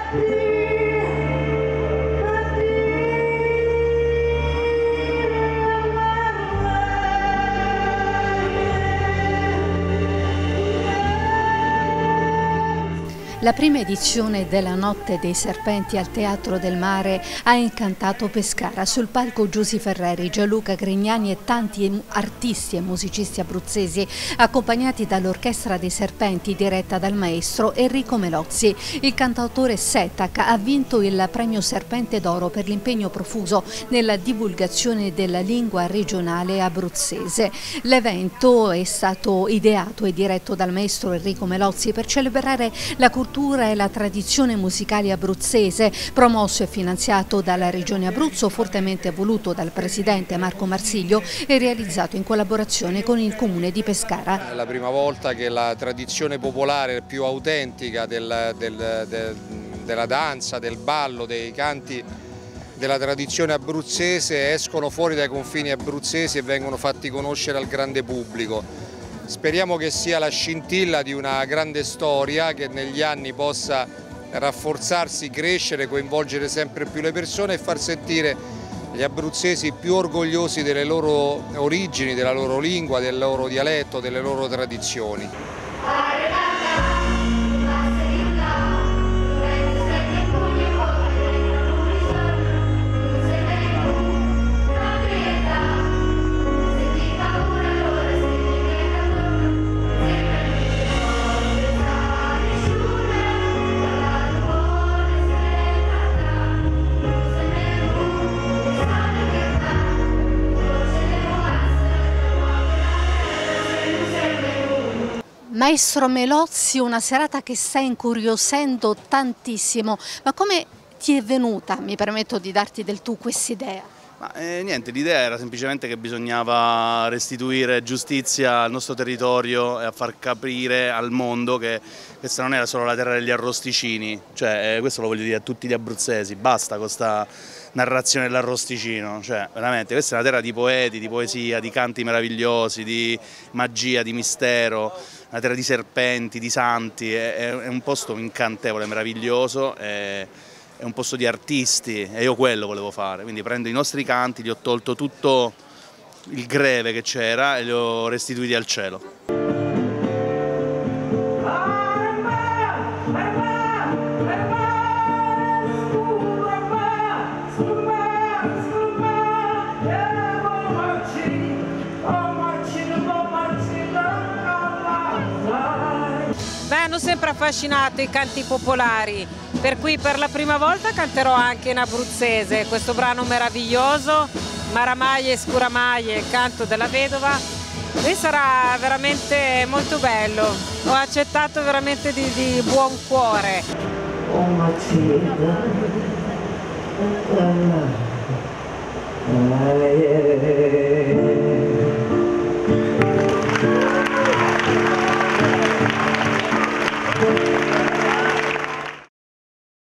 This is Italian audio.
La prima edizione della Notte dei Serpenti al Teatro del Mare ha incantato Pescara. Sul palco Giusy Ferreri, Gianluca Grignani e tanti artisti e musicisti abruzzesi, accompagnati dall'Orchestra dei Serpenti diretta dal maestro Enrico Melozzi. Il cantautore Setac ha vinto il premio Serpente d'Oro per l'impegno profuso nella divulgazione della lingua regionale abruzzese. L'evento è stato ideato e diretto dal maestro Enrico Melozzi per celebrare la cultura e la tradizione musicale abruzzese, promosso e finanziato dalla Regione Abruzzo, fortemente voluto dal presidente Marco Marsiglio e realizzato in collaborazione con il comune di Pescara. È la prima volta che la tradizione popolare più autentica della danza, del ballo, dei canti della tradizione abruzzese escono fuori dai confini abruzzesi e vengono fatti conoscere al grande pubblico. Speriamo che sia la scintilla di una grande storia che negli anni possa rafforzarsi, crescere, coinvolgere sempre più le persone e far sentire gli abruzzesi più orgogliosi delle loro origini, della loro lingua, del loro dialetto, delle loro tradizioni. Maestro Melozzi, una serata che sta incuriosendo tantissimo, ma come ti è venuta, mi permetto di darti del tu, quest'idea? Niente, l'idea era semplicemente che bisognava restituire giustizia al nostro territorio e a far capire al mondo che questa non era solo la terra degli arrosticini, cioè questo lo voglio dire a tutti gli abruzzesi, basta con questa narrazione dell'arrosticino, cioè veramente questa è una terra di poeti, di poesia, di canti meravigliosi, di magia, di mistero, una terra di serpenti, di santi, è un posto incantevole, meraviglioso. È un posto di artisti e io quello volevo fare, quindi prendo i nostri canti, gli ho tolto tutto il greve che c'era e li ho restituiti al cielo. Mi hanno sempre affascinato i canti popolari, per cui per la prima volta canterò anche in abruzzese questo brano meraviglioso, Maramaie e Scuramaie, canto della vedova, e sarà veramente molto bello, ho accettato veramente di buon cuore. Oh,